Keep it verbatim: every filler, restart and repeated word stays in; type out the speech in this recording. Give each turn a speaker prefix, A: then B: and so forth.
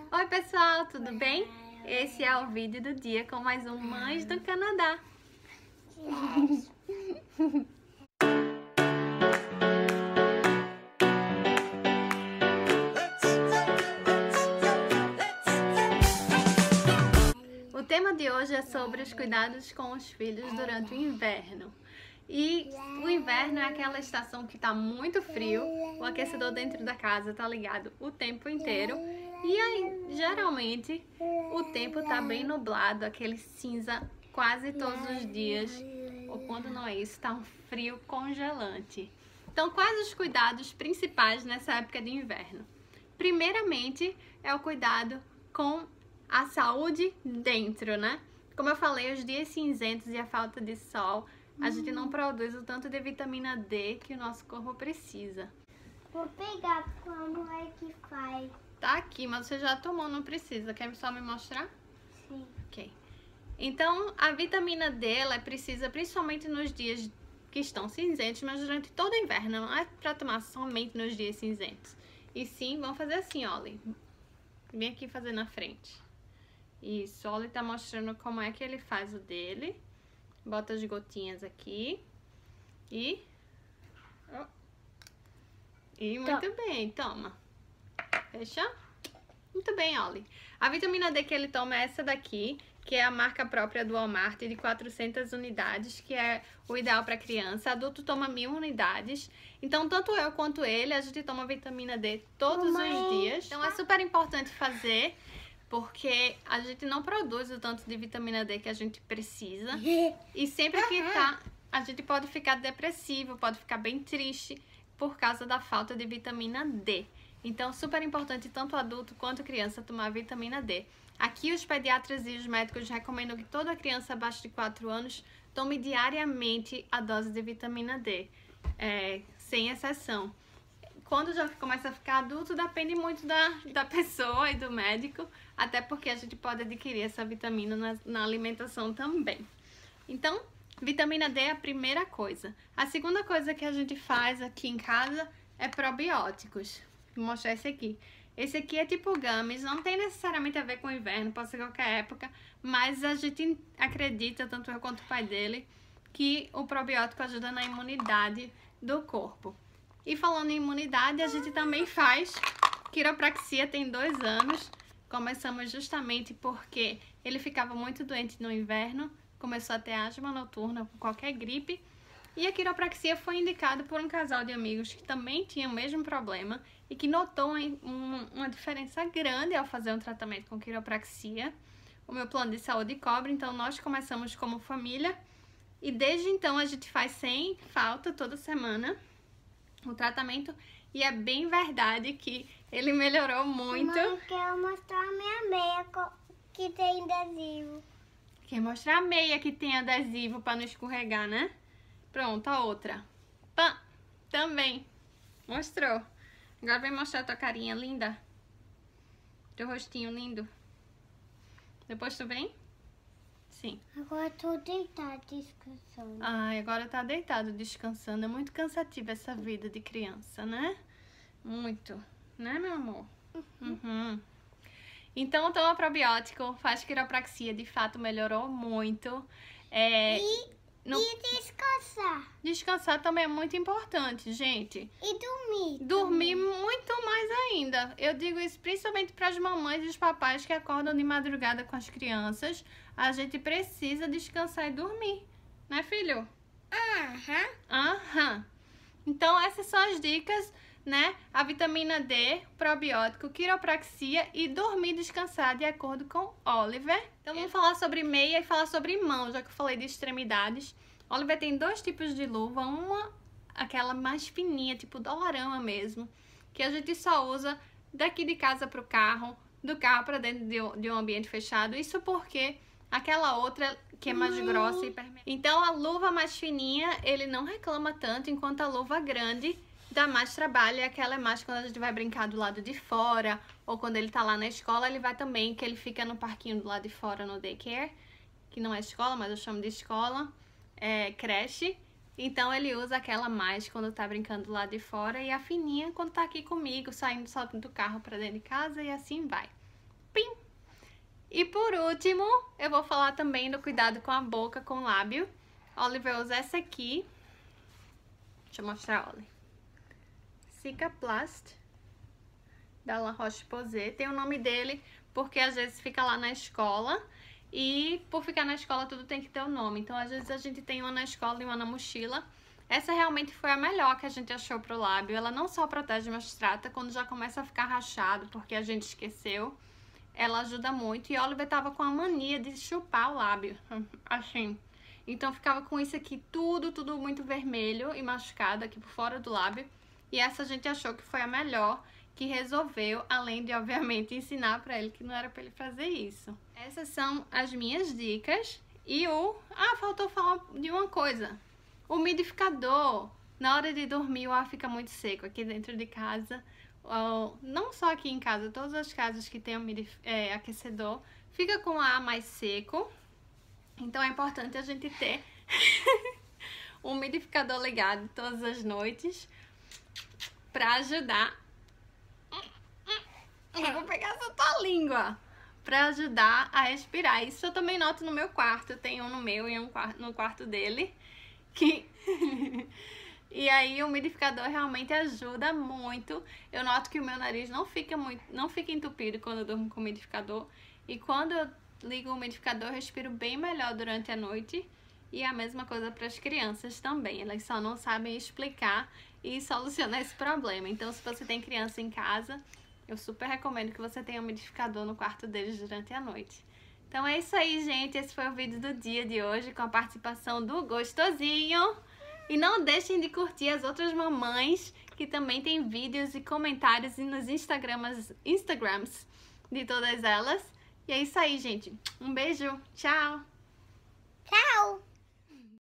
A: Oi pessoal, tudo bem? Esse é o vídeo do dia com mais um Mães do Canadá. O tema de hoje é sobre os cuidados com os filhos durante o inverno. E o inverno é aquela estação que tá muito frio, o aquecedor dentro da casa tá ligado o tempo inteiro. E aí, geralmente, o tempo tá bem nublado, aquele cinza quase todos os dias. Ou quando não é isso, tá um frio congelante. Então, quais os cuidados principais nessa época de inverno? Primeiramente, é o cuidado com a saúde dentro, né? Como eu falei, os dias cinzentos e a falta de sol, a gente não produz o tanto de vitamina D que o nosso corpo precisa.
B: Vou pegar como é que faz.
A: Tá aqui, mas você já tomou, não precisa. Quer só me mostrar?
B: Sim.
A: Ok. Então, a vitamina D, ela é precisa principalmente nos dias que estão cinzentos, mas durante todo o inverno. Não é pra tomar somente nos dias cinzentos. E sim, vamos fazer assim, olha. Vem aqui fazer na frente. Isso, o Oli tá mostrando como é que ele faz o dele. Bota as gotinhas aqui. E... Oh. E muito bem, toma. Fecha? Muito bem, Oli. A vitamina D que ele toma é essa daqui, que é a marca própria do Walmart, de quatrocentas unidades, que é o ideal para criança. Adulto toma mil unidades. Então, tanto eu quanto ele, a gente toma vitamina D todos Mamãe. os dias. Então, é super importante fazer, porque a gente não produz o tanto de vitamina D que a gente precisa. E sempre que tá, a gente pode ficar depressivo, pode ficar bem triste por causa da falta de vitamina D. Então, super importante tanto adulto quanto criança tomar vitamina D. Aqui os pediatras e os médicos recomendam que toda criança abaixo de quatro anos tome diariamente a dose de vitamina D, é, sem exceção. Quando já começa a ficar adulto, depende muito da, da pessoa e do médico, até porque a gente pode adquirir essa vitamina na, na alimentação também. Então, vitamina D é a primeira coisa. A segunda coisa que a gente faz aqui em casa é probióticos. Vou mostrar esse aqui. Esse aqui é tipo gummies, não tem necessariamente a ver com o inverno, pode ser qualquer época, mas a gente acredita, tanto eu quanto o pai dele, que o probiótico ajuda na imunidade do corpo. E falando em imunidade, a gente também faz quiropraxia, tem dois anos. Começamos justamente porque ele ficava muito doente no inverno, começou a ter asma noturna com qualquer gripe. E a quiropraxia foi indicada por um casal de amigos que também tinha o mesmo problema e que notou um, uma diferença grande ao fazer um tratamento com quiropraxia. O meu plano de saúde cobre, então nós começamos como família e desde então a gente faz sem falta toda semana o tratamento e é bem verdade que ele melhorou muito.
B: Mãe, quero mostrar a minha meia que tem adesivo.
A: Quer mostrar a meia que tem adesivo para não escorregar, né? Pronto, a outra. Pã! Também. Mostrou. Agora vem mostrar a tua carinha linda. Teu rostinho lindo. Depois tu vem? Sim.
B: Agora tô deitada descansando.
A: Ai, agora tá deitado descansando. É muito cansativa essa vida de criança, né? Muito. Né, meu amor? Uhum. Uhum. Então, toma probiótico, faz quiropraxia. De fato, melhorou muito. É...
B: E... No... E descansar.
A: Descansar também é muito importante, gente.
B: E dormir.
A: Dormir também. Muito mais ainda. Eu digo isso principalmente para as mamães e os papais que acordam de madrugada com as crianças. A gente precisa descansar e dormir. Né, filho?
B: Aham.
A: Aham. Então, essas são as dicas, né? A vitamina D, probiótico, quiropraxia e dormir e descansar de acordo com Oliver. Então vamos falar sobre meia e falar sobre mão, já que eu falei de extremidades. Oliver tem dois tipos de luva, uma aquela mais fininha, tipo Dollarama mesmo, que a gente só usa daqui de casa para o carro, do carro para dentro de um ambiente fechado. Isso porque aquela outra que é mais Mãe. grossa e permeável. Então a luva mais fininha, ele não reclama tanto, enquanto a luva grande dá mais trabalho, e aquela é mais quando a gente vai brincar do lado de fora, ou quando ele tá lá na escola, ele vai também, que ele fica no parquinho do lado de fora, no daycare, que não é escola, mas eu chamo de escola, é creche. Então ele usa aquela mais quando tá brincando do lado de fora, e a fininha quando tá aqui comigo, saindo só do carro pra dentro de casa, e assim vai. E por último, eu vou falar também do cuidado com a boca, com o lábio. Oliver usa essa aqui. Deixa eu mostrar a Oli. Cicaplast, da La Roche-Posay. Tem o nome dele porque às vezes fica lá na escola. E por ficar na escola tudo tem que ter o um nome. Então às vezes a gente tem uma na escola e uma na mochila. Essa realmente foi a melhor que a gente achou pro lábio. Ela não só protege, mas trata quando já começa a ficar rachado, porque a gente esqueceu. Ela ajuda muito. E a Oliver tava com a mania de chupar o lábio, assim. Então ficava com isso aqui tudo, tudo muito vermelho e machucado aqui por fora do lábio. E essa a gente achou que foi a melhor, que resolveu, além de, obviamente, ensinar pra ele que não era pra ele fazer isso. Essas são as minhas dicas. E o... Ah, faltou falar de uma coisa. O umidificador. Na hora de dormir, o ar fica muito seco aqui dentro de casa. Não só aqui em casa, todas as casas que tem umidif... é, aquecedor, fica com o ar mais seco. Então é importante a gente ter um umidificador ligado todas as noites pra ajudar. Eu vou pegar essa tua língua pra ajudar a respirar. Isso eu também noto no meu quarto. Eu tenho um no meu e um no quarto dele. Que... E aí o umidificador realmente ajuda muito. Eu noto que o meu nariz não fica muito, não fica entupido quando eu durmo com o umidificador. E quando eu ligo o umidificador, eu respiro bem melhor durante a noite. E a mesma coisa para as crianças também. Elas só não sabem explicar e solucionar esse problema. Então, se você tem criança em casa, eu super recomendo que você tenha um umidificador no quarto deles durante a noite. Então é isso aí, gente. Esse foi o vídeo do dia de hoje com a participação do Gostosinho. E não deixem de curtir as outras mamães, que também tem vídeos e comentários nos Instagrams, Instagrams de todas elas. E é isso aí, gente. Um beijo. Tchau!